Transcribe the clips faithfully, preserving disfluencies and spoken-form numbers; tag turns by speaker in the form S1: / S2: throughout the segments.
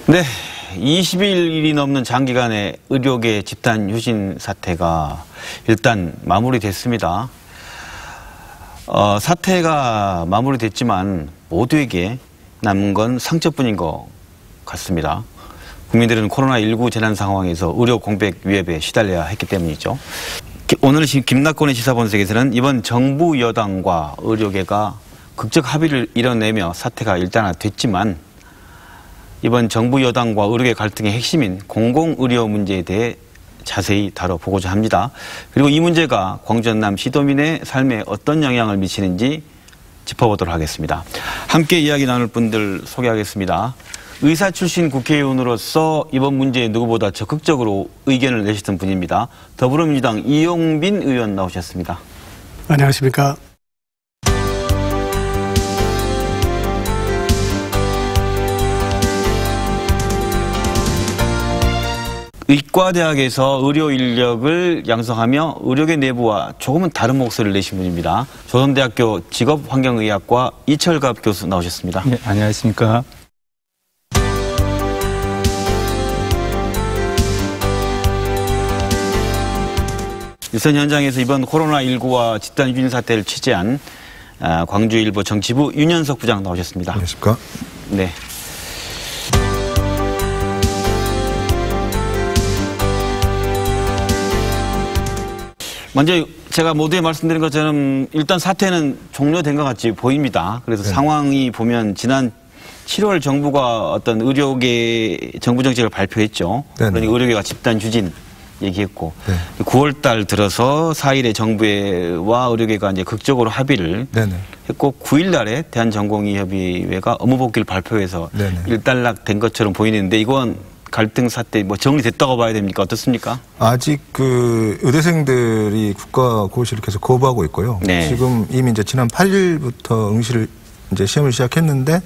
S1: 네, 이십 일이 넘는 장기간의 의료계 집단 휴진 사태가 일단 마무리됐습니다. 어, 사태가 마무리됐지만 모두에게 남은 건 상처뿐인 것 같습니다. 국민들은 코로나 일구 재난 상황에서 의료 공백 위협에 시달려야 했기 때문이죠. 오늘 김낙곤의 시사본색에서는 이번 정부 여당과 의료계가 극적 합의를 이뤄내며 사태가 일단화됐지만 이번 정부 여당과 의료계 갈등의 핵심인 공공의료 문제에 대해 자세히 다뤄보고자 합니다. 그리고 이 문제가 광주 전남 시도민의 삶에 어떤 영향을 미치는지 짚어보도록 하겠습니다. 함께 이야기 나눌 분들 소개하겠습니다. 의사 출신 국회의원으로서 이번 문제에 누구보다 적극적으로 의견을 내셨던 분입니다. 더불어민주당 이용빈 의원 나오셨습니다.
S2: 안녕하십니까.
S1: 의과대학에서 의료 인력을 양성하며 의료계 내부와 조금은 다른 목소리를 내신 분입니다. 조선대학교 직업환경의학과 이철갑 교수 나오셨습니다.
S3: 네, 안녕하십니까.
S1: 일선 현장에서 이번 코로나 일구와 집단 휴진 사태를 취재한 광주일보 정치부 윤현석 부장 나오셨습니다.
S4: 안녕하십니까.
S1: 네. 먼저 제가 모두에 말씀드린 것처럼 일단 사태는 종료된 것 같이 보입니다. 그래서 네. 상황이 보면 지난 칠월 정부가 어떤 의료계 정부 정책을 발표했죠. 네네. 그러니까 의료계가 집단 휴진 얘기했고 네. 구월 달 들어서 사 일에 정부와 의료계가 이제 극적으로 합의를 네네. 했고 구 일 날에 대한전공의협의회가 업무복귀를 발표해서 네네. 일단락된 것처럼 보이는데 이건 갈등 사태 뭐 정리됐다고 봐야 됩니까? 어떻습니까?
S4: 아직 그 의대생들이 국가고시를 계속 거부하고 있고요. 네. 지금 이미 이제 지난 팔 일부터 응시를 이제 시험을 시작했는데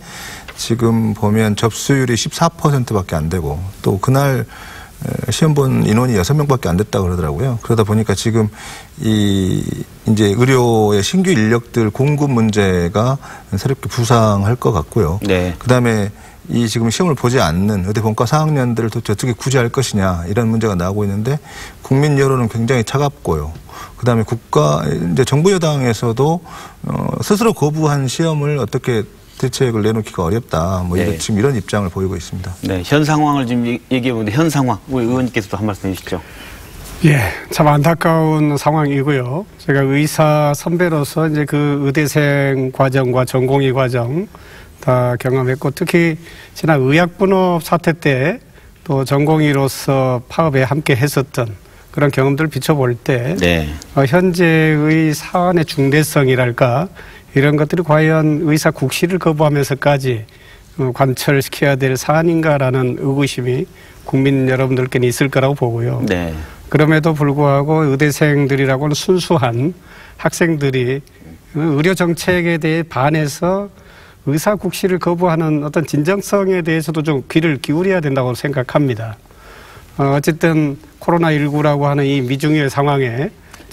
S4: 지금 보면 접수율이 십사 퍼센트밖에 안 되고 또 그날 시험 본 인원이 여섯 명밖에 안 됐다고 그러더라고요. 그러다 보니까 지금 이 이제 의료의 신규 인력들 공급 문제가 새롭게 부상할 것 같고요. 네. 그다음에 이 지금 시험을 보지 않는 의대 본과 사 학년들을 도대체 어떻게 구제할 것이냐 이런 문제가 나오고 있는데 국민 여론은 굉장히 차갑고요. 그다음에 국가 이제 정부 여당에서도 어, 스스로 거부한 시험을 어떻게 대책을 내놓기가 어렵다. 뭐 네. 이런, 지금 이런 입장을 보이고 있습니다.
S1: 네, 현 상황을 지금 얘기해 보는데 현 상황 우리 의원님께서도 한 말씀 해주시죠.
S2: 예, 참 안타까운 상황이고요. 제가 의사 선배로서 이제 그 의대생 과정과 전공의 과정 다 경험했고 특히 지난 의약분업 사태 때 또 전공의로서 파업에 함께 했었던 그런 경험들을 비춰볼 때 네. 어, 현재의 사안의 중대성이랄까 이런 것들이 과연 의사 국시를 거부하면서까지 어, 관철시켜야 될 사안인가라는 의구심이 국민 여러분들께는 있을 거라고 보고요. 네. 그럼에도 불구하고 의대생들이라고는 순수한 학생들이 의료 정책에 대해 반해서 의사 국시를 거부하는 어떤 진정성에 대해서도 좀 귀를 기울여야 된다고 생각합니다. 어, 어쨌든 코로나 일구라고 하는 이 미중의 상황에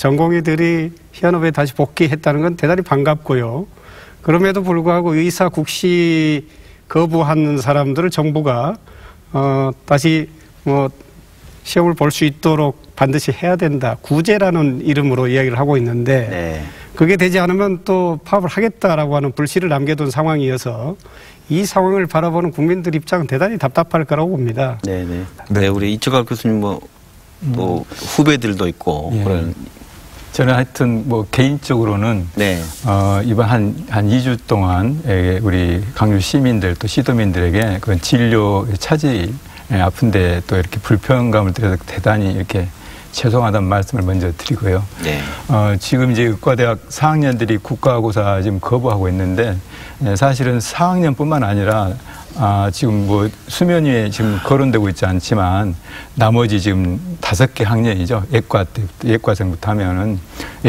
S2: 전공의들이 현업에 다시 복귀했다는 건 대단히 반갑고요. 그럼에도 불구하고 의사 국시 거부하는 사람들을 정부가 어, 다시 뭐 시험을 볼 수 있도록 반드시 해야 된다. 구제라는 이름으로 이야기를 하고 있는데 네. 그게 되지 않으면 또 파업을 하겠다라고 하는 불씨를 남겨둔 상황이어서 이 상황을 바라보는 국민들 입장은 대단히 답답할 거라고 봅니다.
S1: 네네. 네, 우리 이철갑 교수님 뭐, 뭐 음. 후배들도 있고 예. 그런.
S3: 저는 하여튼 뭐 개인적으로는 네. 어, 이번 한, 한 이 주 동안 우리 광주 시민들 또 시도민들에게 그런 진료 차질 아픈데 또 이렇게 불편감을 드려서 대단히 이렇게 죄송하다는 말씀을 먼저 드리고요. 네. 어, 지금 이제 의과대학 사 학년들이 국가고사 지금 거부하고 있는데 사실은 사 학년뿐만 아니라 아, 지금 뭐 수면 위에 지금 거론되고 있지 않지만 나머지 지금 다섯 개 학년이죠. 예과 때, 예과생부터 하면은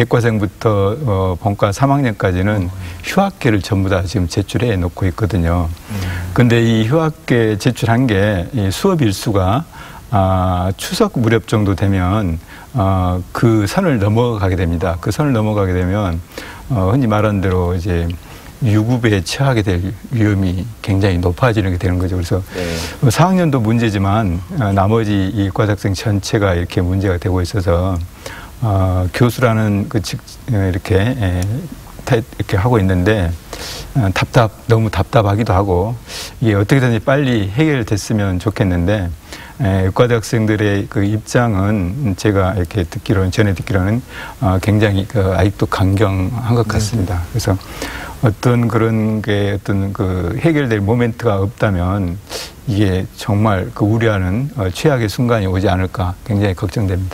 S3: 예과생부터 어, 본과 삼 학년까지는 휴학계를 전부 다 지금 제출해 놓고 있거든요. 근데 이 휴학계 제출한 게 이 수업 일수가 아, 추석 무렵 정도 되면 어, 그 선을 넘어가게 됩니다. 그 선을 넘어가게 되면 어, 흔히 말하는 대로 이제 유급에 처하게 될 위험이 굉장히 높아지는 게 되는 거죠. 그래서 네. 사 학년도 문제지만 나머지 이 과학생 전체가 이렇게 문제가 되고 있어서 어, 교수라는 그 직, 이렇게 에, 이렇게 하고 있는데 어, 답답 너무 답답하기도 하고 이게 어떻게든지 빨리 해결됐으면 좋겠는데 에, 의과대학생들의 그 입장은 제가 이렇게 듣기로는 전에 듣기로는 어, 굉장히 그 아직도 강경한 것 같습니다. 그래서 어떤 그런 게 어떤 그 해결될 모멘트가 없다면 이게 정말 그 우려하는 어, 최악의 순간이 오지 않을까 굉장히 걱정됩니다.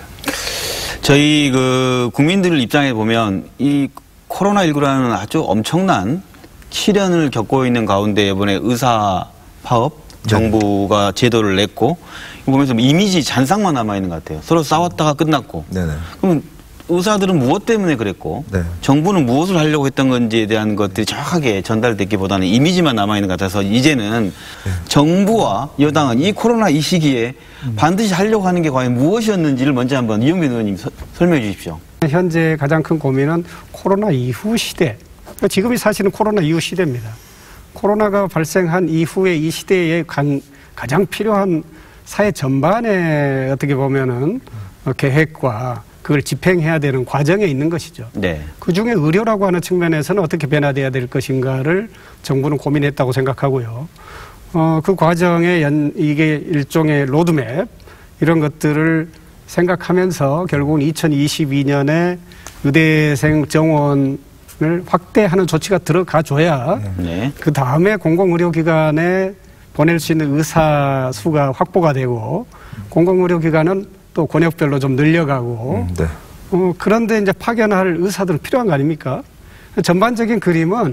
S1: 저희 그 국민들 입장에 보면 이 코로나십구라는 아주 엄청난 시련을 겪고 있는 가운데 이번에 의사 파업 정부가 네. 제도를 냈고 보면서 이미지 잔상만 남아있는 것 같아요. 서로 싸웠다가 끝났고. 네네. 그럼 의사들은 무엇 때문에 그랬고 네. 정부는 무엇을 하려고 했던 건지에 대한 것들이 정확하게 전달됐기보다는 이미지만 남아있는 것 같아서 이제는 네. 정부와 여당은 이 코로나 이 시기에 음. 반드시 하려고 하는 게 과연 무엇이었는지를 먼저 한번 이영빈 의원님 서, 설명해 주십시오.
S2: 현재 가장 큰 고민은 코로나 이후 시대. 지금이 사실은 코로나 이후 시대입니다. 코로나가 발생한 이후에 이 시대에 간, 가장 필요한 사회 전반에 어떻게 보면은 계획과 그걸 집행해야 되는 과정에 있는 것이죠. 네. 그중에 의료라고 하는 측면에서는 어떻게 변화돼야 될 것인가를 정부는 고민했다고 생각하고요. 어, 그 과정에 연, 이게 일종의 로드맵 이런 것들을 생각하면서 결국은 이천이십이 년에 의대생 정원을 확대하는 조치가 들어가줘야 네. 그 다음에 공공의료기관에 보낼 수 있는 의사 수가 확보가 되고 공공의료기관은 또 권역별로 좀 늘려가고 음, 네. 어, 그런데 이제 파견할 의사들은 필요한 거 아닙니까? 전반적인 그림은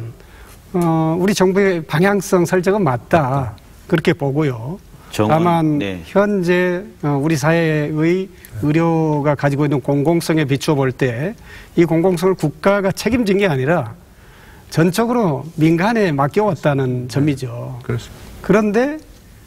S2: 어, 우리 정부의 방향성 설정은 맞다 그렇게 보고요. 정원, 다만 네. 현재 우리 사회의 의료가 가지고 있는 공공성에 비추어 볼 때 이 공공성을 국가가 책임진 게 아니라 전적으로 민간에 맡겨왔다는 점이죠. 그렇습니다. 그런데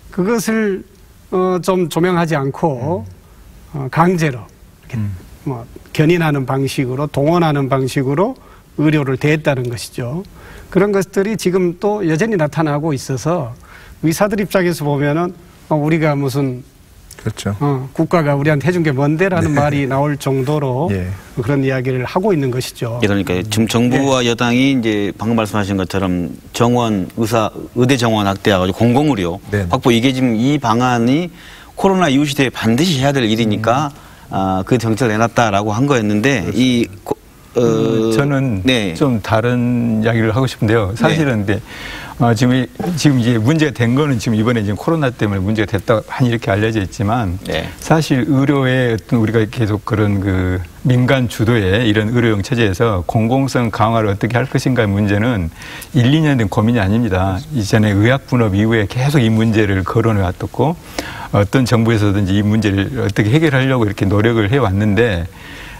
S2: 그것을 어, 좀 조명하지 않고 음. 어, 강제로 이렇게 음. 뭐 견인하는 방식으로 동원하는 방식으로 의료를 대했다는 것이죠. 그런 것들이 지금 또 여전히 나타나고 있어서 의사들 입장에서 보면은 어, 우리가 무슨 그렇죠. 어, 국가가 우리한테 해준 게 뭔데라는 네. 말이 나올 정도로 예. 그런 이야기를 하고 있는 것이죠.
S1: 예, 그러니까 지금 정부와 예. 여당이 이제 방금 말씀하신 것처럼 정원 의사 의대 정원 확대해가지고 공공의료 네. 확보 이게 지금 이 방안이 코로나 이후 시대에 반드시 해야 될 일이니까 음. 아, 그 정책을 내놨다라고 한 거였는데 그렇습니다. 이 어,
S3: 음, 저는 네. 좀 다른 이야기를 하고 싶은데요. 사실은 네. 근데 어, 지금 지금 이제 문제가 된 거는 지금 이번에 지금 코로나 때문에 문제가 됐다 한 이렇게 알려져 있지만 네. 사실 의료의 어떤 우리가 계속 그런 그 민간 주도의 이런 의료용 체제에서 공공성 강화를 어떻게 할 것인가의 문제는 일, 이 년 된 고민이 아닙니다. 이전에 의학분업 이후에 계속 이 문제를 거론해 왔었고 어떤 정부에서든지 이 문제를 어떻게 해결하려고 이렇게 노력을 해 왔는데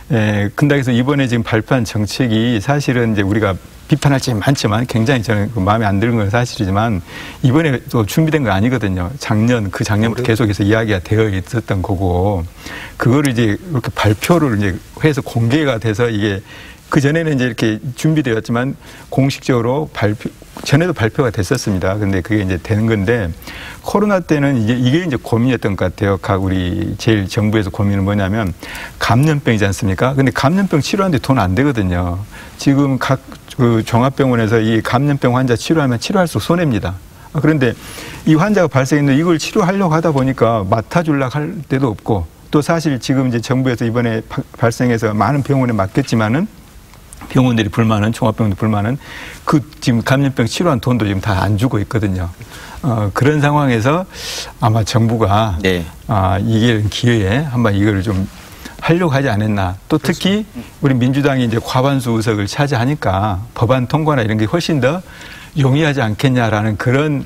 S3: 예, 근데 그래서 이번에 지금 발표한 정책이 사실은 이제 우리가 비판할 점이 많지만 굉장히 저는 마음에 안 드는 건 사실이지만 이번에 또 준비된 건 아니거든요. 작년, 그 작년부터 계속해서 이야기가 되어 있었던 거고 그거를 이제 이렇게 발표를 이제 해서 공개가 돼서 이게 그 전에는 이제 이렇게 준비되었지만 공식적으로 발표, 전에도 발표가 됐었습니다. 근데 그게 이제 되는 건데 코로나 때는 이게, 이게 이제 고민이었던 것 같아요. 각 우리 제일 정부에서 고민은 뭐냐면 감염병이지 않습니까? 근데 감염병 치료하는데 돈 안 되거든요. 지금 각 그 종합병원에서 이 감염병 환자 치료하면 치료할수록 손해입니다. 그런데 이 환자가 발생했는데 이걸 치료하려고 하다 보니까 맡아주려고 할 데도 없고 또 사실 지금 이제 정부에서 이번에 바, 발생해서 많은 병원에 맡겼지만은 병원들이 불만은 종합병원들 불만은 그 지금 감염병 치료한 돈도 지금 다 안 주고 있거든요. 어, 그런 상황에서 아마 정부가 네. 아, 이게 기회에 한번 이걸 좀 하려고 하지 않았나. 또 특히 우리 민주당이 이제 과반수 의석을 차지하니까 법안 통과나 이런 게 훨씬 더 용이하지 않겠냐라는 그런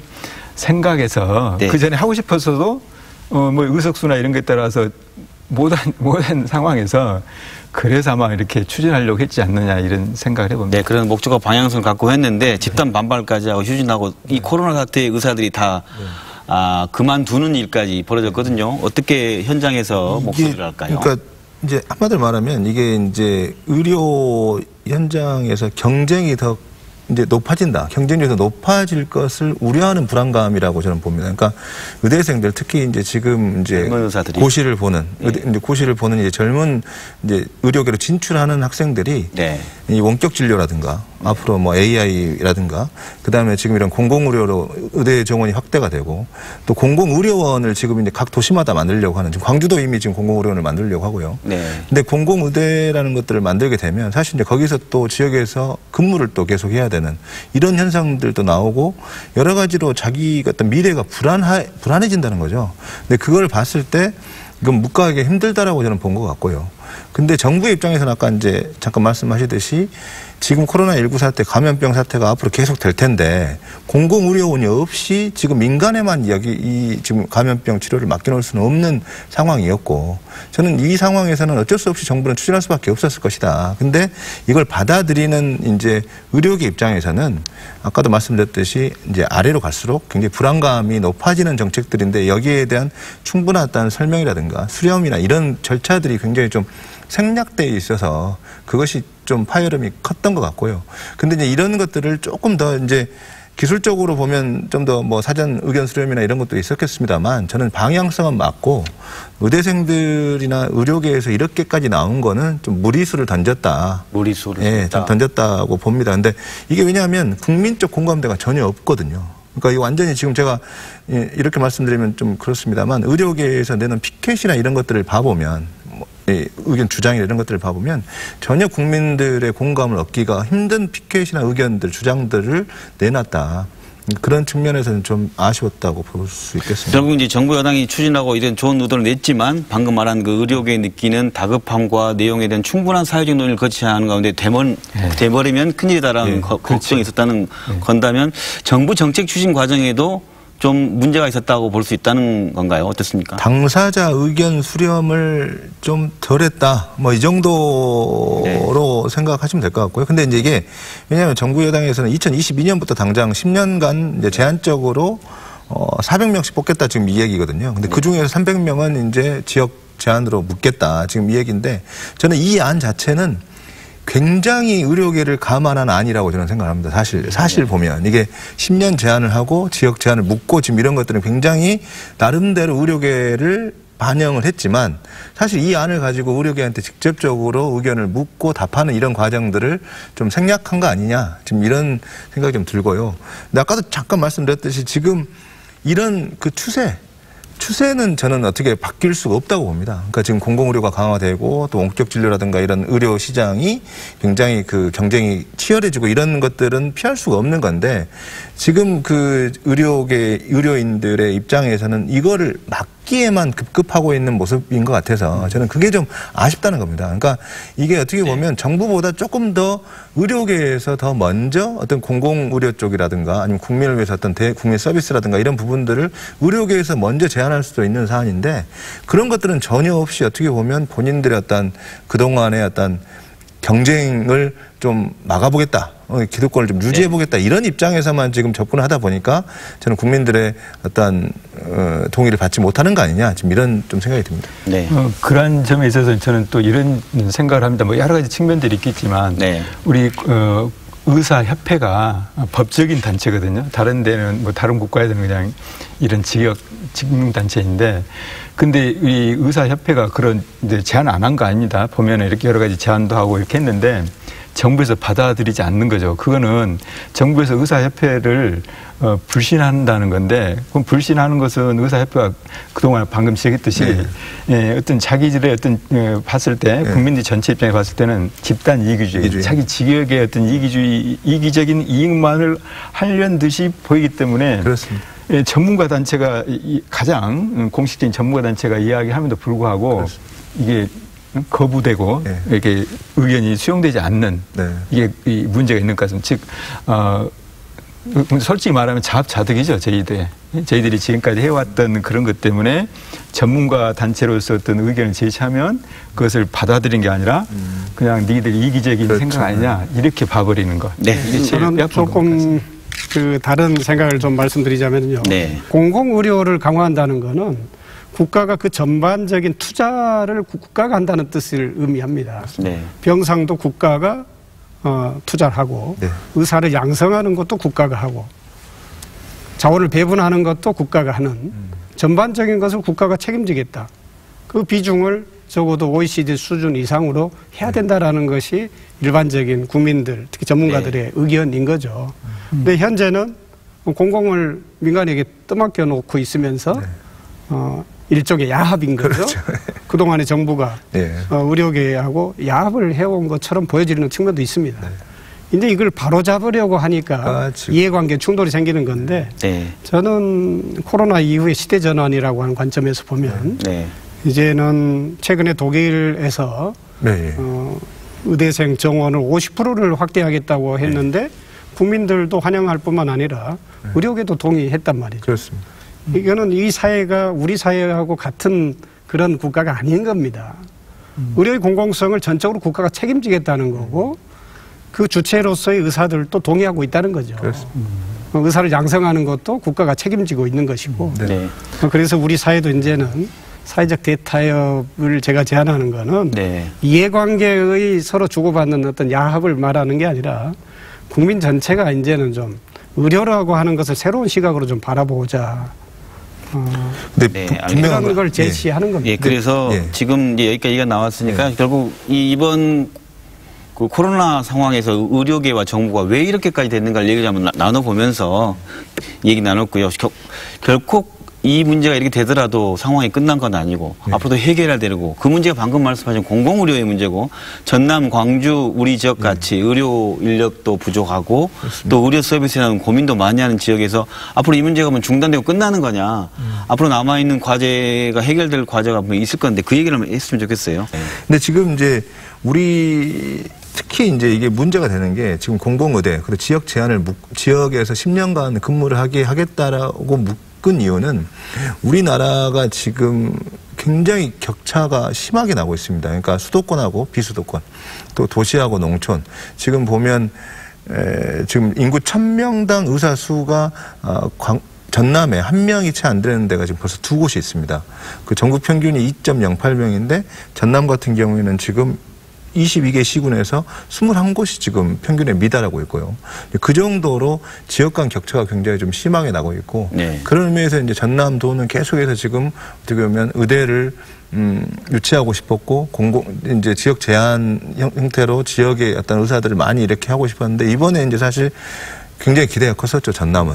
S3: 생각에서 네. 그 전에 하고 싶었어도 어, 뭐 의석수나 이런 것에 따라서 못한, 못한 상황에서 그래서 아마 이렇게 추진하려고 했지 않느냐 이런 생각을 해봅니다.
S1: 네, 그런 목적과 방향성을 갖고 했는데 집단 반발까지 하고 휴진하고 이 코로나 사태의 의사들이 다 네. 아, 그만두는 일까지 벌어졌거든요. 어떻게 현장에서 목소리를 할까요?
S4: 그러니까 이제 한마디로 말하면 이게 이제 의료 현장에서 경쟁이 더 이제 높아진다. 경쟁력이 높아질 것을 우려하는 불안감이라고 저는 봅니다. 그러니까 의대생들 특히 이제 지금 이제 고시를 보는 네. 의대, 이제 고시를 보는 이제 젊은 이제 의료계로 진출하는 학생들이 네. 이 원격 진료라든가 네. 앞으로 뭐 에이아이라든가 그다음에 지금 이런 공공의료로 의대 정원이 확대가 되고 또 공공의료원을 지금 이제 각 도시마다 만들려고 하는 지금 광주도 이미 지금 공공의료원을 만들려고 하고요. 네. 근데 공공의대라는 것들을 만들게 되면 사실 이제 거기서 또 지역에서 근무를 또 계속 해야 되는 이런 현상들도 나오고 여러 가지로 자기 어떤 미래가 불안하, 불안해진다는 거죠. 근데 그걸 봤을 때 이건 묵과하기 힘들다라고 저는 본 것 같고요. 근데 정부의 입장에서는 아까 이제 잠깐 말씀하시듯이 지금 코로나십구 사태, 감염병 사태가 앞으로 계속 될 텐데 공공의료원이 없이 지금 민간에만 여기 이 지금 감염병 치료를 맡겨놓을 수는 없는 상황이었고 저는 이 상황에서는 어쩔 수 없이 정부는 추진할 수밖에 없었을 것이다. 근데 이걸 받아들이는 이제 의료계 입장에서는 아까도 말씀드렸듯이 이제 아래로 갈수록 굉장히 불안감이 높아지는 정책들인데 여기에 대한 충분한 어떤 설명이라든가 수렴이나 이런 절차들이 굉장히 좀 생략되어 있어서 그것이 좀 파열음이 컸던 것 같고요. 근데 이제 이런 것들을 조금 더 이제 기술적으로 보면 좀 더 뭐 사전 의견 수렴이나 이런 것도 있었겠습니다만 저는 방향성은 맞고 의대생들이나 의료계에서 이렇게까지 나온 거는 좀 무리수를 던졌다.
S1: 무리수를
S4: 예, 좀 던졌다고 봅니다. 근데 이게 왜냐하면 국민적 공감대가 전혀 없거든요. 그러니까 이 완전히 지금 제가 이렇게 말씀드리면 좀 그렇습니다만 의료계에서 내는 피켓이나 이런 것들을 봐보면 의견 주장이나 이런 것들을 봐보면 전혀 국민들의 공감을 얻기가 힘든 피켓이나 의견들, 주장들을 내놨다. 그런 측면에서는 좀 아쉬웠다고 볼 수 있겠습니다.
S1: 결국 이제 정부 여당이 추진하고 이런 좋은 의도를 냈지만 방금 말한 그 의료계에 느끼는 다급함과 내용에 대한 충분한 사회적 논의를 거치지 않은 가운데 되면, 네. 돼버리면 큰일이다라는 네. 걱정이 그렇죠. 있었다는 네. 건다면 정부 정책 추진 과정에도 좀 문제가 있었다고 볼 수 있다는 건가요? 어떻습니까?
S4: 당사자 의견 수렴을 좀 덜했다. 뭐 이 정도로 네. 생각하시면 될 것 같고요. 근데 이제 이게 왜냐하면 정부 여당에서는 이천이십이 년부터 당장 십 년간 이제 제한적으로 어 사백 명씩 뽑겠다 지금 이 얘기거든요. 근데 네. 그 중에서 삼백 명은 이제 지역 제한으로 묻겠다 지금 이 얘기인데 저는 이 안 자체는 굉장히 의료계를 감안한 안이라고 저는 생각합니다. 사실 사실 보면 이게 십 년 제한을 하고 지역 제한을 묻고 지금 이런 것들은 굉장히 나름대로 의료계를 반영을 했지만 사실 이 안을 가지고 의료계한테 직접적으로 의견을 묻고 답하는 이런 과정들을 좀 생략한 거 아니냐 지금 이런 생각이 좀 들고요. 근데 아까도 잠깐 말씀드렸듯이 지금 이런 그 추세 추세는 저는 어떻게 바뀔 수가 없다고 봅니다. 그러니까 지금 공공의료가 강화되고 또 원격 진료라든가 이런 의료 시장이 굉장히 그 경쟁이 치열해지고 이런 것들은 피할 수가 없는 건데 지금 그 의료계 의료인들의 입장에서는 이거를 막기에만 급급하고 있는 모습인 것 같아서 저는 그게 좀 아쉽다는 겁니다. 그러니까 이게 어떻게 보면 정부보다 조금 더 의료계에서 더 먼저 어떤 공공의료 쪽이라든가 아니면 국민을 위해서 어떤 대국민 서비스라든가 이런 부분들을 의료계에서 먼저 제안할 수도 있는 사안인데 그런 것들은 전혀 없이 어떻게 보면 본인들의 어떤 그동안의 어떤 경쟁을 좀 막아보겠다. 기득권을 좀 유지해보겠다. 네. 이런 입장에서만 지금 접근을 하다 보니까 저는 국민들의 어떤 어, 동의를 받지 못하는 거 아니냐. 지금 이런 좀 생각이 듭니다.
S3: 네. 어, 그런 점에 있어서 저는 또 이런 생각을 합니다. 뭐 여러 가지 측면들이 있겠지만 네. 우리 어, 의사협회가 법적인 단체거든요. 다른 데는 뭐 다른 국가에서는 그냥 이런 지역 직능단체인데 근데 이 의사협회가 그런 이제 제안 안 한 거 아닙니다. 보면 이렇게 여러 가지 제안도 하고 이렇게 했는데 정부에서 받아들이지 않는 거죠. 그거는 정부에서 의사협회를 어, 불신한다는 건데 그럼 불신하는 것은 의사협회가 그동안 방금 지적했듯이 네. 예, 어떤 자기들의 어떤 예, 봤을 때 네. 국민들 전체 입장에 봤을 때는 집단 이기주의, 이기주의. 자기 지역의 어떤 이기주의, 이기적인 이익만을 하려는 듯이 보이기 때문에
S4: 그렇습니다.
S3: 예, 전문가 단체가 이, 가장 공식적인 전문가 단체가 이야기함에도 불구하고 그렇습니다. 이게 거부되고 네. 이렇게 의견이 수용되지 않는 네. 이게 이 문제가 있는 것 같습니다. 즉, 어, 솔직히 말하면 자업자득이죠. 저희들. 저희들이 지금까지 해왔던 그런 것 때문에 전문가 단체로서 어떤 의견을 제시하면 그것을 받아들인 게 아니라 그냥 니들 이기적인 그렇죠. 생각 아니냐 이렇게 봐버리는 것.
S2: 네. 저는 조금 그 다른 생각을 좀 말씀드리자면요. 네. 공공의료를 강화한다는 거는 국가가 그 전반적인 투자를 국가가 한다는 뜻을 의미합니다. 네. 병상도 국가가 어, 투자를 하고
S4: 네.
S2: 의사를 양성하는 것도 국가가 하고 자원을 배분하는 것도 국가가 하는 음. 전반적인 것을 국가가 책임지겠다. 그 비중을 적어도 오이시디 수준 이상으로 해야 된다라는 네. 것이 일반적인 국민들, 특히 전문가들의 네. 의견인 거죠. 음. 근데 현재는 공공을 민간에게 떠맡겨 놓고 있으면서 네. 어, 일종의 야합인 거죠. 그렇죠. 그동안에 정부가 네. 어, 의료계하고 야합을 해온 것처럼 보여지는 측면도 있습니다. 네. 근데 이걸 바로잡으려고 하니까 아, 이해관계 충돌이 생기는 건데 네. 저는 코로나 이후의 시대 전환이라고 하는 관점에서 보면 네. 이제는 최근에 독일에서 네. 어, 의대생 정원을 오십 퍼센트를 확대하겠다고 했는데 네. 국민들도 환영할 뿐만 아니라 네. 의료계도 동의했단 말이죠.
S4: 그렇습니다.
S2: 이거는 이 사회가 우리 사회하고 같은 그런 국가가 아닌 겁니다. 음. 의료의 공공성을 전적으로 국가가 책임지겠다는 거고 그 주체로서의 의사들도 동의하고 있다는 거죠. 그렇습니다. 의사를 양성하는 것도 국가가 책임지고 있는 것이고 네. 그래서 우리 사회도 이제는 사회적 대타협을 제가 제안하는 거는 네. 이해관계의 서로 주고받는 어떤 야합을 말하는 게 아니라 국민 전체가 이제는 좀 의료라고 하는 것을 새로운 시각으로 좀 바라보자. 어,
S1: 네,
S2: 이런 걸 제시하는
S1: 예.
S2: 겁니다.
S1: 예, 그래서 예. 지금 이제 여기까지 얘기가 나왔으니까 예. 결국 이 이번 그 코로나 상황에서 의료계와 정부가 왜 이렇게까지 됐는가를 얘기를 한번 나눠보면서 얘기 나눴고요. 겨, 결코 이 문제가 이렇게 되더라도 상황이 끝난 건 아니고 네. 앞으로도 해결해야 되고 그 문제가 방금 말씀하신 공공의료의 문제고 전남, 광주 우리 지역같이 네. 의료 인력도 부족하고 그렇습니다. 또 의료 서비스에 대한 고민도 많이 하는 지역에서 앞으로 이 문제가 뭐 중단되고 끝나는 거냐 음. 앞으로 남아있는 과제가 해결될 과제가 뭐 있을 건데 그 얘기를 한번 했으면 좋겠어요.
S4: 네. 근데 지금 이제 우리 특히 이제 이게 문제가 되는 게 지금 공공의대 그리고 지역 제한을 묵, 지역에서 십 년간 근무를 하게 하겠다라고 묶은 이유는 우리나라가 지금 굉장히 격차가 심하게 나고 있습니다. 그러니까 수도권하고 비수도권 또 도시하고 농촌 지금 보면 에, 지금 인구 천 명당 의사 수가 어, 광, 전남에 한 명이 채 안 되는 데가 지금 벌써 두 곳이 있습니다. 그 전국 평균이 이 점 영팔 명인데 전남 같은 경우에는 지금 이십이 개 시군에서 이십일 곳이 지금 평균에 미달하고 있고요. 그 정도로 지역 간 격차가 굉장히 좀 심하게 나고 있고 네. 그런 의미에서 이제 전남도는 계속해서 지금 어떻게 보면 의대를 음, 유치하고 싶었고 공공 이제 지역 제한 형태로 지역의 어떤 의사들을 많이 이렇게 하고 싶었는데 이번에 이제 사실 굉장히 기대가 컸었죠 전남은.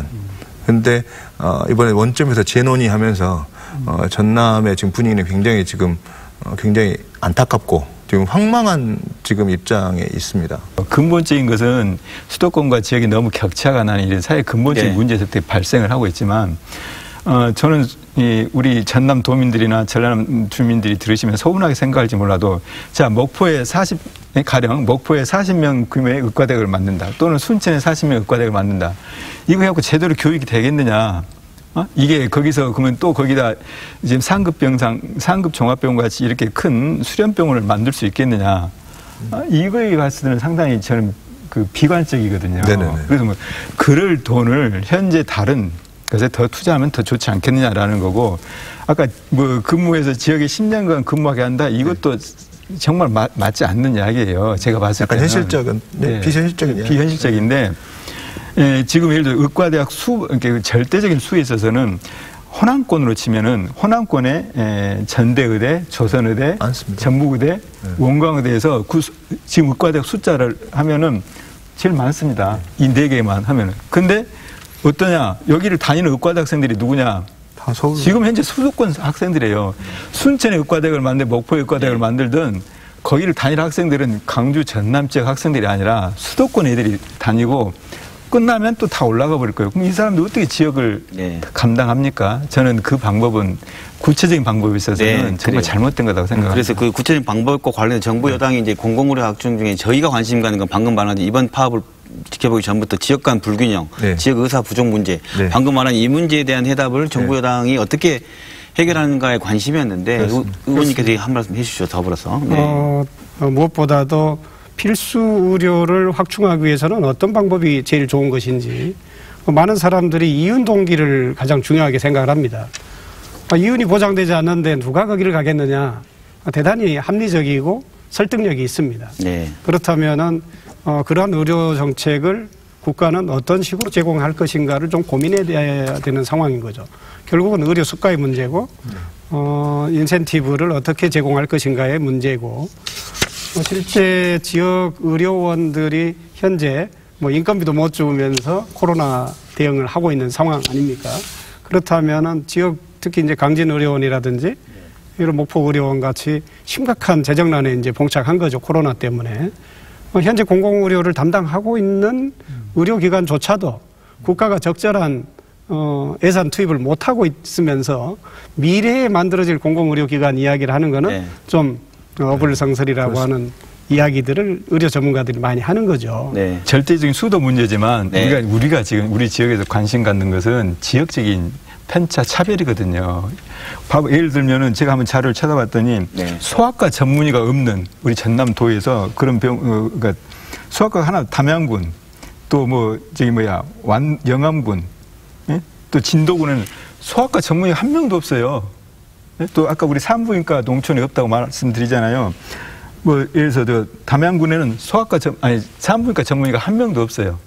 S4: 근데 어, 이번에 원점에서 재논의하면서 어, 전남의 지금 분위기는 굉장히 지금 어, 굉장히 안타깝고. 지금 황망한 지금 입장에 있습니다.
S3: 근본적인 것은 수도권과 지역이 너무 격차가 나는 이런 사회 근본적인 네. 문제에서 발생을 하고 있지만 어, 저는 이 우리 전남 도민들이나 전남 주민들이 들으시면 서운하게 생각할지 몰라도 자 목포에 사십 가령 목포에 사십 명 규모의 의과대학을 만든다 또는 순천에 사십 명 의과대학을 만든다 이거 해갖고 제대로 교육이 되겠느냐? 어? 이게 거기서 그러면 또 거기다 지금 상급 병상, 상급 종합병원 같이 이렇게 큰 수련병원을 만들 수 있겠느냐? 어? 이거에 봤을 때는 상당히 저는 그 비관적이거든요. 네네네. 그래서 뭐 그럴 돈을 현재 다른 것에 더 투자하면 더 좋지 않겠느냐라는 거고 아까 뭐 근무해서 지역에 십 년간 근무하게 한다 이것도 네. 정말 마, 맞지 않는 이야기예요. 제가 봤을 때는.
S4: 약간 현실적은 네, 비현실적인
S3: 비현실적인데. 예, 지금 예를 들어 의과대학 수, 이렇게 절대적인 수에 있어서는 호남권으로 치면은 호남권에 에, 전대의대, 조선의대, 많습니다. 전북의대, 네. 원광의대에서 그 수, 지금 의과대학 숫자를 하면은 제일 많습니다. 이 네 개만 하면은. 근데 어떠냐? 여기를 다니는 의과대 학생들이 누구냐?
S4: 다 서울.
S3: 지금 현재 수도권 학생들이에요. 순천에 의과대학을 만들, 목포에 의과대학을 만들든 거기를 다니는 학생들은 강주 전남 지역 학생들이 아니라 수도권 애들이 다니고. 끝나면 또 다 올라가 버릴 거예요. 그럼 이 사람들 어떻게 지역을 네. 감당합니까? 저는 그 방법은 구체적인 방법에 있어서는 네, 정말 그래요. 잘못된 거라고 생각합니다.
S1: 그래서 그 구체적인 방법과 관련해 정부 여당이 이제 공공의료 학종 중에 저희가 관심 가는 건 방금 말한 이번 파업을 지켜보기 전부터 지역 간 불균형, 네. 지역 의사 부족 문제, 네. 방금 말한 이 문제에 대한 해답을 정부 네. 여당이 어떻게 해결하는가에 관심이었는데 그렇습니다. 의원님께서 한 말씀 해주시죠. 더불어서. 네.
S2: 어, 무엇보다도 필수 의료를 확충하기 위해서는 어떤 방법이 제일 좋은 것인지 많은 사람들이 이윤 동기를 가장 중요하게 생각을 합니다. 이윤이 보장되지 않는데 누가 거기를 가겠느냐. 대단히 합리적이고 설득력이 있습니다. 네. 그렇다면은 어, 그러한 의료 정책을 국가는 어떤 식으로 제공할 것인가를 좀 고민해야 되는 상황인 거죠. 결국은 의료 수가의 문제고, 어, 인센티브를 어떻게 제공할 것인가의 문제고, 어, 실제 지역 의료원들이 현재 뭐 인건비도 못 주면서 코로나 대응을 하고 있는 상황 아닙니까? 그렇다면은 지역 특히 이제 강진 의료원이라든지 이런 목포 의료원 같이 심각한 재정난에 이제 봉착한 거죠. 코로나 때문에. 어, 현재 공공의료를 담당하고 있는 의료기관조차도 국가가 적절한 어, 예산 투입을 못하고 있으면서 미래에 만들어질 공공의료기관 이야기를 하는 거는 네. 좀 어불성설이라고 네. 하는 이야기들을 의료 전문가들이 많이 하는 거죠.
S3: 네. 절대적인 수도 문제지만 네. 우리가, 우리가 지금 우리 지역에서 관심 갖는 것은 지역적인 편차 차별이거든요. 예를 들면은 제가 한번 자료를 찾아봤더니 네. 소아과 전문의가 없는 우리 전남도에서 그런 병, 어, 그러니까 소아과가 하나 담양군 또 뭐 저기 뭐야 완 영암군 예? 또 진도군에는 소아과 전문의가 한 명도 없어요. 예? 또 아까 우리 산부인과 농촌에 없다고 말씀드리잖아요. 뭐 예를 들어서 저 담양군에는 소아과 전 아니 산부인과 전문의가 한 명도 없어요.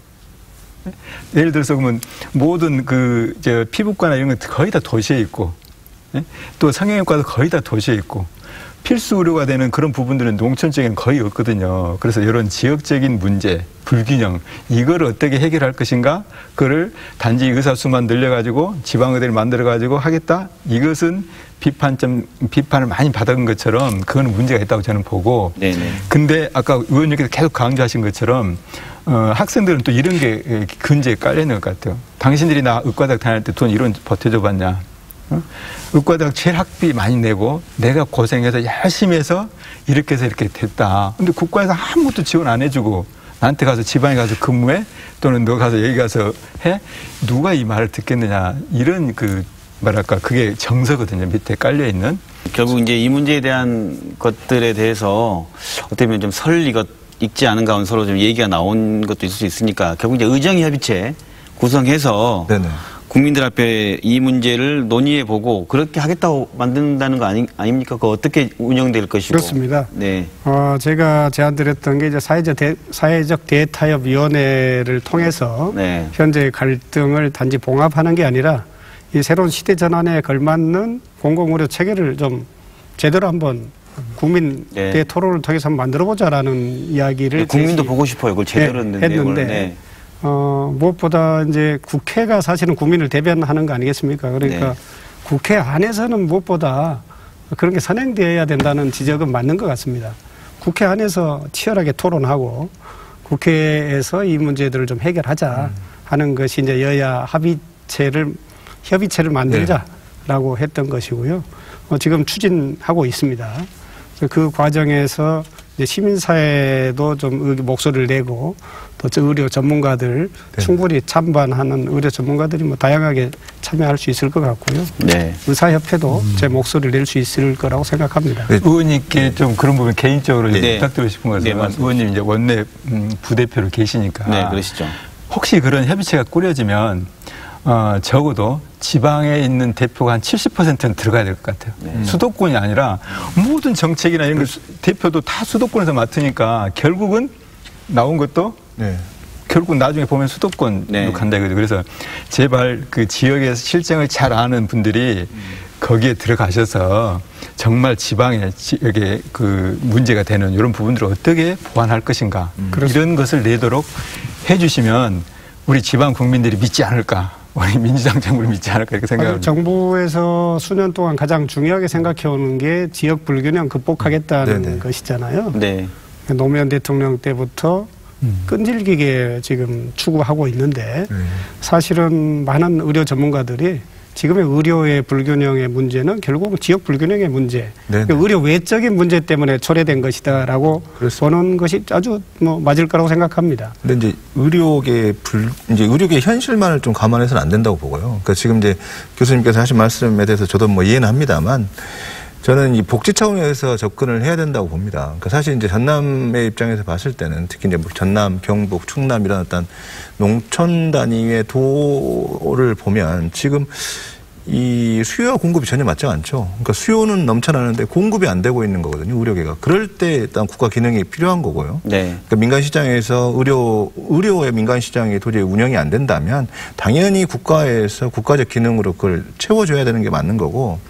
S3: 예를 들어서 그러면 모든 그 저 피부과나 이런 거 거의 다 도시에 있고 예? 또 성형외과도 거의 다 도시에 있고 필수 의료가 되는 그런 부분들은 농촌 쪽에는 거의 없거든요. 그래서 이런 지역적인 문제, 불균형 이걸 어떻게 해결할 것인가? 그거를 단지 의사 수만 늘려가지고 지방의대를 만들어가지고 하겠다? 이것은 비판점 비판을 많이 받은 것처럼 그거는 문제가 있다고 저는 보고. 네네. 근데 아까 의원님께서 계속 강조하신 것처럼 어, 학생들은 또 이런 게 근저에 깔려 있는 것 같아요. 당신들이 나 의과대학 다닐 때 돈 이런 버텨줘 봤냐? 어? 의과대학 제일 학비 많이 내고 내가 고생해서 열심히 해서 이렇게 해서 이렇게 됐다. 근데 국가에서 아무것도 지원 안 해주고 나한테 가서 지방에 가서 근무해 또는 너 가서 여기 가서 해? 누가 이 말을 듣겠느냐. 이런 그 뭐랄까 그게 정서거든요. 밑에 깔려 있는.
S1: 결국 이제 이 문제에 대한 것들에 대해서 어떻게 보면 좀 설리가 있지 않은 가운데 서로 좀 얘기가 나온 것도 있을 수 있으니까 결국 이제 의정협의체 구성해서 네네. 국민들 앞에 이 문제를 논의해보고 그렇게 하겠다고 만든다는 거 아니, 아닙니까? 그거 어떻게 운영될 것이고.
S2: 그렇습니다. 네. 어, 제가 제안드렸던 게 이제 사회적, 대, 사회적 대타협위원회를 통해서 네. 현재의 갈등을 단지 봉합하는 게 아니라 이 새로운 시대 전환에 걸맞는 공공의료 체계를 좀 제대로 한번 국민 네. 대 토론을 통해서 한번 만들어보자라는 이야기를.
S1: 네, 국민도 보고 싶어요. 그걸 제대로
S2: 네, 했는데. 네. 어, 무엇보다 이제 국회가 사실은 국민을 대변하는 거 아니겠습니까? 그러니까 네. 국회 안에서는 무엇보다 그런 게 선행되어야 된다는 지적은 맞는 것 같습니다. 국회 안에서 치열하게 토론하고 국회에서 이 문제들을 좀 해결하자 하는 것이 이제 여야 합의체를, 협의체를 만들자라고 네. 했던 것이고요. 어, 지금 추진하고 있습니다. 그 과정에서 이제 시민사회도 좀 목소리를 내고 또 의료 전문가들 네. 충분히 참반하는 의료 전문가들이 뭐 다양하게 참여할 수 있을 것 같고요. 네. 의사협회도 음. 제 목소리를 낼 수 있을 거라고 생각합니다.
S3: 네. 의원님께 좀 그런 부분 개인적으로 네. 부탁드리고 싶은 것은 네, 의원님 이제 원내 부대표로 계시니까.
S1: 네, 그러시죠.
S3: 혹시 그런 협의체가 꾸려지면 어, 적어도 지방에 있는 대표가 한 칠십 퍼센트는 들어가야 될 것 같아요. 네. 수도권이 아니라 모든 정책이나 이런 걸 대표도 다 수도권에서 맡으니까 결국은 나온 것도 네. 결국 나중에 보면 수도권으로 네. 간다 이거죠. 그래서 제발 그 지역에서 실정을 잘 아는 분들이 음. 거기에 들어가셔서 정말 지방에 지역에 그 문제가 되는 이런 부분들을 어떻게 보완할 것인가 음. 이런 것을 내도록 해주시면 우리 지방 국민들이 믿지 않을까. 우리 민주당 정부를 믿지 않을까 이렇게 생각합니다.
S2: 정부에서 수년 동안 가장 중요하게 생각해오는 게 지역 불균형 극복하겠다는 네네. 것이잖아요. 네. 노무현 대통령 때부터 음. 끈질기게 지금 추구하고 있는데 네. 사실은 많은 의료 전문가들이 지금의 의료의 불균형의 문제는 결국은 지역 불균형의 문제, 그러니까 의료 외적인 문제 때문에 초래된 것이다라고 그렇습니다. 보는 것이 아주 뭐 맞을 거라고 생각합니다.
S4: 그런데 이제 의료계 불 이제 의료계 현실만을 좀 감안해서는 안 된다고 보고요. 그러니까 지금 이제 교수님께서 하신 말씀에 대해서 저도 뭐 이해는 합니다만. 저는 이 복지 차원에서 접근을 해야 된다고 봅니다. 그러니까 사실 이제 전남의 입장에서 봤을 때는 특히 이제 전남, 경북, 충남 이런 어떤 농촌 단위의 도를 보면 지금 이 수요와 공급이 전혀 맞지 않죠. 그러니까 수요는 넘쳐나는데 공급이 안 되고 있는 거거든요. 의료계가. 그럴 때 일단 국가 기능이 필요한 거고요. 네. 그러니까 민간 시장에서 의료 의료의 민간 시장이 도저히 운영이 안 된다면 당연히 국가에서 국가적 기능으로 그걸 채워줘야 되는 게 맞는 거고.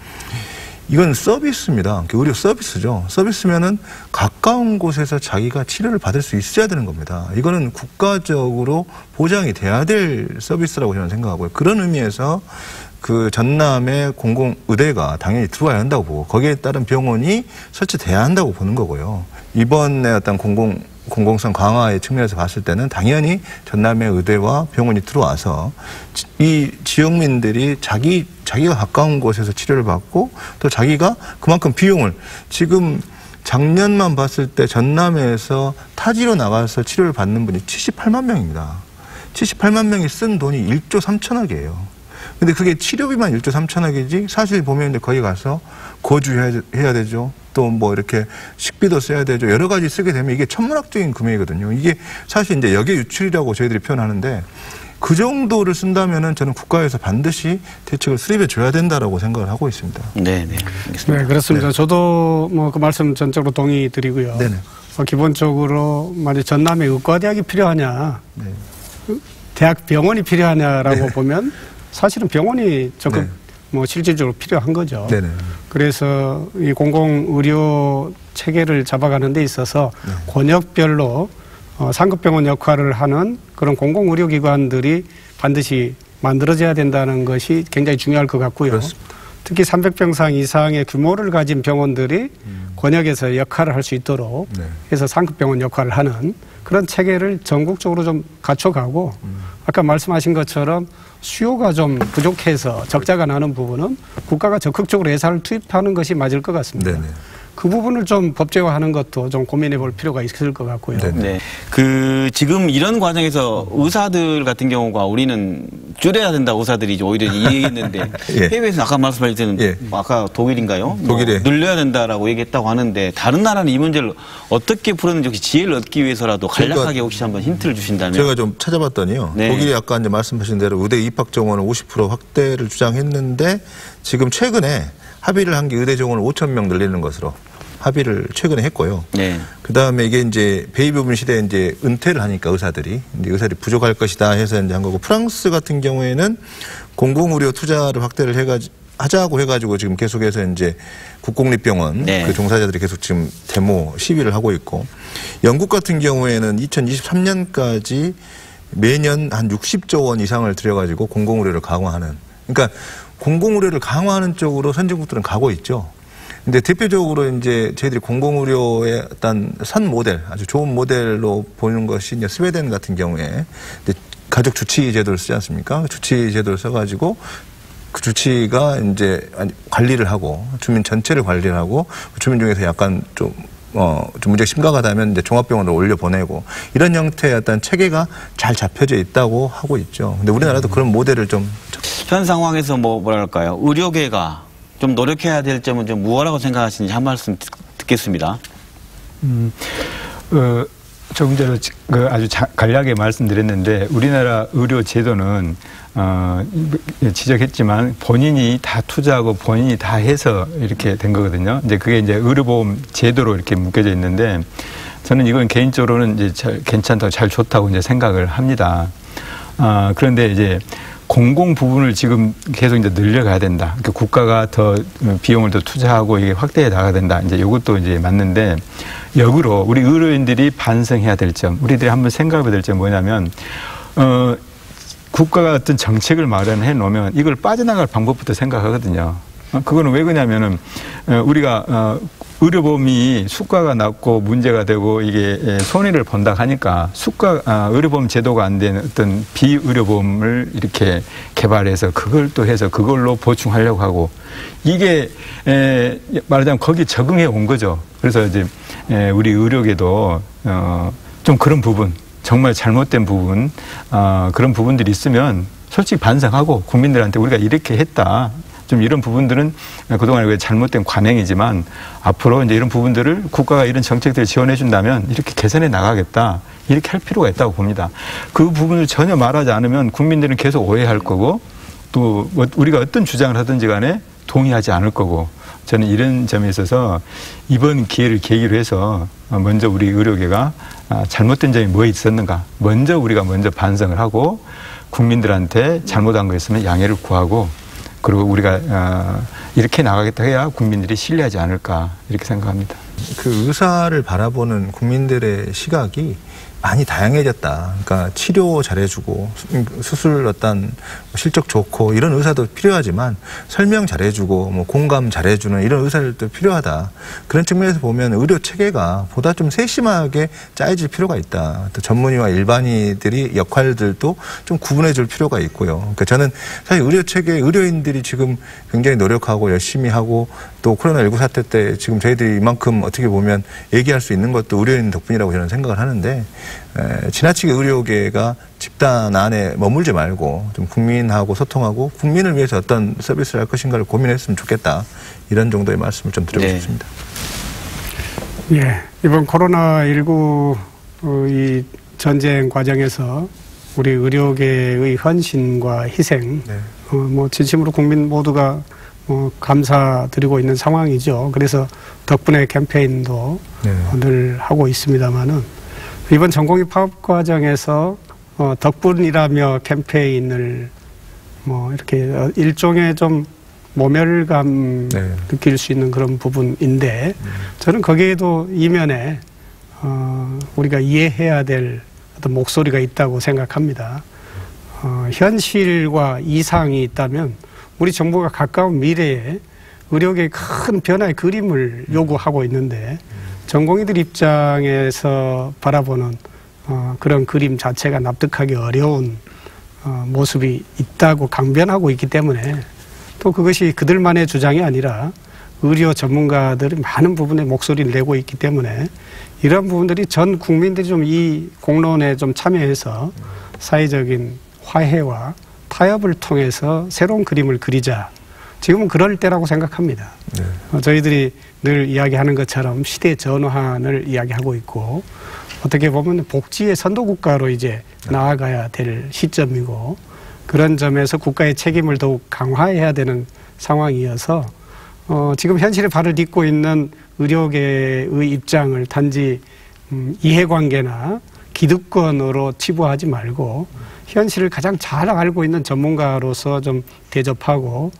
S4: 이건 서비스입니다. 의료 서비스죠. 서비스면은 가까운 곳에서 자기가 치료를 받을 수 있어야 되는 겁니다. 이거는 국가적으로 보장이 돼야 될 서비스라고 저는 생각하고요. 그런 의미에서 그 전남의 공공의대가 당연히 들어와야 한다고 보고 거기에 따른 병원이 설치돼야 한다고 보는 거고요. 이번에 어떤 공공 공공성 강화의 측면에서 봤을 때는 당연히 전남의 의대와 병원이 들어와서 이 지역민들이 자기 자기가 가까운 곳에서 치료를 받고 또 자기가 그만큼 비용을 지금 작년만 봤을 때 전남에서 타지로 나가서 치료를 받는 분이 칠십팔만 명입니다. 칠십팔만 명이 쓴 돈이 일조 삼천억이에요. 근데 그게 치료비만 일조 삼천억이지 사실 보면 이제 거기 가서 거주해야 해야 되죠. 또 뭐 이렇게 식비도 써야 되죠. 여러 가지 쓰게 되면 이게 천문학적인 금액이거든요. 이게 사실 이제 역의 유출이라고 저희들이 표현하는데 그 정도를 쓴다면은 저는 국가에서 반드시 대책을 수립해 줘야 된다라고 생각을 하고 있습니다.
S1: 네, 네.
S2: 네, 그렇습니다. 네. 저도 뭐 그 말씀 전적으로 동의 드리고요. 네네. 어, 기본적으로 만약 전남에 의과대학이 필요하냐, 네. 대학 병원이 필요하냐라고 네. 보면 사실은 병원이 적극 네. 뭐 실질적으로 필요한 거죠. 네네. 그래서 이 공공의료 체계를 잡아가는 데 있어서 네. 권역별로 어, 상급병원 역할을 하는 그런 공공의료기관들이 반드시 만들어져야 된다는 것이 굉장히 중요할 것 같고요. 그렇습니다. 특히 삼백 병상 이상의 규모를 가진 병원들이 음. 권역에서 역할을 할 수 있도록 네. 해서 상급병원 역할을 하는 그런 체계를 전국적으로 좀 갖춰가고 음. 아까 말씀하신 것처럼 수요가 좀 부족해서 적자가 나는 부분은 국가가 적극적으로 예산을 투입하는 것이 맞을 것 같습니다. 네네. 그 부분을 좀 법제화하는 것도 좀 고민해 볼 필요가 있을 것 같고요.
S1: 네. 그 지금 이런 과정에서 의사들 같은 경우가 우리는 줄여야 된다 의사들이 오히려 얘기했는데 예. 해외에서 아까 말씀하신 때는 예. 아까 독일인가요? 독일에 뭐 늘려야 된다라고 얘기했다고 하는데 다른 나라는 이 문제를 어떻게 풀었는지 혹시 지혜를 얻기 위해서라도 간략하게 혹시 한번 힌트를 주신다면.
S4: 제가 좀 찾아봤더니요. 네. 독일이 아까 이제 말씀하신 대로 의대 입학 정원을 오십 퍼센트 확대를 주장했는데 지금 최근에 합의를 한 게 의대 정원을 오천 명 늘리는 것으로 합의를 최근에 했고요. 네. 그 다음에 이게 이제 베이비붐 시대에 이제 은퇴를 하니까 의사들이 이제 의사들이 부족할 것이다 해서 이제 한 거고 프랑스 같은 경우에는 공공의료 투자를 확대를 해가지고 하자고 해가지고 지금 계속해서 이제 국공립병원 네. 그 종사자들이 계속 지금 데모 시위를 하고 있고 영국 같은 경우에는 이천이십삼 년까지 매년 한 육십조 원 이상을 들여가지고 공공의료를 강화하는 그러니까 공공의료를 강화하는 쪽으로 선진국들은 가고 있죠. 근데 대표적으로 이제 저희들이 공공의료의 어떤 선 모델, 아주 좋은 모델로 보는 것이 이제 스웨덴 같은 경우에 이제 가족 주치 제도를 쓰지 않습니까? 주치 제도를 써가지고 그 주치가 이제 관리를 하고 주민 전체를 관리를 하고 주민 중에서 약간 좀 어, 좀 문제가 심각하다면 이제 종합병원으로 올려보내고 이런 형태의 어떤 체계가 잘 잡혀져 있다고 하고 있죠. 근데 우리나라도 음. 그런 모델을 좀.
S1: 현 상황에서 뭐, 뭐랄까요. 의료계가 좀 노력해야 될 점은 좀 무엇라고 생각하시는지 한 말씀 듣겠습니다. 음,
S3: 어, 조금 전에 그 아주 자, 간략하게 말씀드렸는데 우리나라 의료 제도는 어, 지적했지만 본인이 다 투자하고 본인이 다 해서 이렇게 된 거거든요. 이제 그게 이제 의료보험 제도로 이렇게 묶여져 있는데 저는 이건 개인적으로는 이제 잘 괜찮다고 잘 좋다고 이제 생각을 합니다. 어, 그런데 이제 공공 부분을 지금 계속 이제 늘려가야 된다. 그러니까 국가가 더 비용을 더 투자하고 이게 확대해 나가야 된다. 이제 이것도 이제 맞는데 역으로 우리 의료인들이 반성해야 될 점, 우리들이 한번 생각해야 될 점 뭐냐면 어, 국가가 어떤 정책을 마련해 놓으면 이걸 빠져나갈 방법부터 생각하거든요. 어, 그거는 왜 그러냐면은 어, 우리가 어, 의료보험이 수가가 낮고 문제가 되고 이게 손해를 본다 하니까 수가 아, 의료보험 제도가 안 된 어떤 비의료보험을 이렇게 개발해서 그걸 또 해서 그걸로 보충하려고 하고 이게 에, 말하자면 거기 적응해 온 거죠. 그래서 이제 에, 우리 의료계도 어, 좀 그런 부분 정말 잘못된 부분 어, 그런 부분들이 있으면 솔직히 반성하고 국민들한테 우리가 이렇게 했다. 좀 이런 부분들은 그동안 잘못된 관행이지만 앞으로 이제 이런 부분들을 국가가 이런 정책들을 지원해 준다면 이렇게 개선해 나가겠다. 이렇게 할 필요가 있다고 봅니다. 그 부분을 전혀 말하지 않으면 국민들은 계속 오해할 거고 또 우리가 어떤 주장을 하든지 간에 동의하지 않을 거고 저는 이런 점에 있어서 이번 기회를 계기로 해서 먼저 우리 의료계가 잘못된 점이 뭐 있었는가 먼저 우리가 먼저 반성을 하고 국민들한테 잘못한 거 있으면 양해를 구하고 그리고 우리가 이렇게 나가겠다 해야 국민들이 신뢰하지 않을까 이렇게 생각합니다.
S4: 그 의사를 바라보는 국민들의 시각이 많이 다양해졌다. 그러니까 치료 잘해주고 수술 어떤 실적 좋고 이런 의사도 필요하지만 설명 잘해주고 뭐 공감 잘해주는 이런 의사들도 필요하다. 그런 측면에서 보면 의료 체계가 보다 좀 세심하게 짜여질 필요가 있다. 또 전문의와 일반의들이 역할들도 좀 구분해줄 필요가 있고요. 그러니까 저는 사실 의료 체계 의료인들이 지금 굉장히 노력하고 열심히 하고 또 코로나십구 사태 때 지금 저희들이 이만큼 어떻게 보면 얘기할 수 있는 것도 의료인 덕분이라고 저는 생각을 하는데 에, 지나치게 의료계가 집단 안에 머물지 말고 좀 국민하고 소통하고 국민을 위해서 어떤 서비스를 할 것인가를 고민했으면 좋겠다. 이런 정도의 말씀을 좀 드리고 네. 싶습니다.
S2: 예, 이번 코로나십구 이 전쟁 과정에서 우리 의료계의 헌신과 희생, 네. 어, 뭐 진심으로 국민 모두가 뭐 감사드리고 있는 상황이죠. 그래서 덕분에 캠페인도 네. 늘 하고 있습니다만은 이번 전공의 파업 과정에서 어, 덕분이라며 캠페인을 뭐 이렇게 일종의 좀 모멸감 네. 느낄 수 있는 그런 부분인데 음. 저는 거기에도 이면에 어, 우리가 이해해야 될 어떤 목소리가 있다고 생각합니다. 어, 현실과 이상이 있다면 우리 정부가 가까운 미래에 의료계의 큰 변화의 그림을 요구하고 있는데 전공의들 입장에서 바라보는 어, 그런 그림 자체가 납득하기 어려운 어, 모습이 있다고 강변하고 있기 때문에 또 그것이 그들만의 주장이 아니라 의료 전문가들이 많은 부분에 목소리를 내고 있기 때문에 이런 부분들이 전 국민들이 좀 이 공론에 좀 참여해서 사회적인 화해와 타협을 통해서 새로운 그림을 그리자. 지금은 그럴 때라고 생각합니다. 네. 어, 저희들이 늘 이야기하는 것처럼 시대 전환을 이야기하고 있고 어떻게 보면 복지의 선도국가로 이제 나아가야 될 시점이고 그런 점에서 국가의 책임을 더욱 강화해야 되는 상황이어서 어, 지금 현실에 발을 딛고 있는 의료계의 입장을 단지 음, 이해관계나 기득권으로 치부하지 말고 현실을 가장 잘 알고 있는 전문가로서 좀 대접하고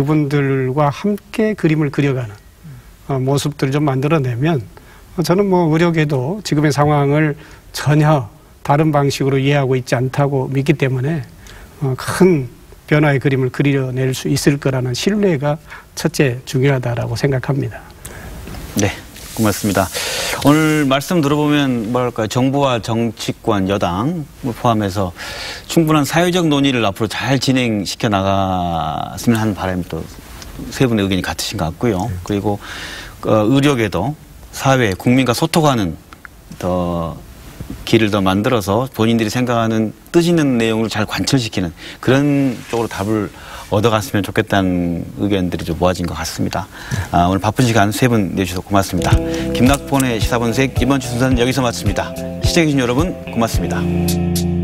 S2: 그분들과 함께 그림을 그려가는 어, 모습들을 좀 만들어내면 어, 저는 뭐 의료계도 지금의 상황을 전혀 다른 방식으로 이해하고 있지 않다고 믿기 때문에 어, 큰 변화의 그림을 그려낼 수 있을 거라는 신뢰가 첫째 중요하다라고 생각합니다.
S1: 네, 고맙습니다. 오늘 말씀 들어보면 뭐랄까요, 정부와 정치권, 여당 포함해서 충분한 사회적 논의를 앞으로 잘 진행시켜 나갔으면 하는 바람이 또 세 분의 의견이 같으신 것 같고요. 그리고 어, 의료계도 사회, 국민과 소통하는 더 길을 더 만들어서 본인들이 생각하는 뜻 있는 내용을 잘 관철시키는 그런 쪽으로 답을 얻어갔으면 좋겠다는 의견들이 좀 모아진 것 같습니다. 아, 오늘 바쁜 시간 세 분 내주셔서 고맙습니다. 김낙본의 시사본색 이번 주 순서는 여기서 마칩니다. 시청해주신 여러분 고맙습니다.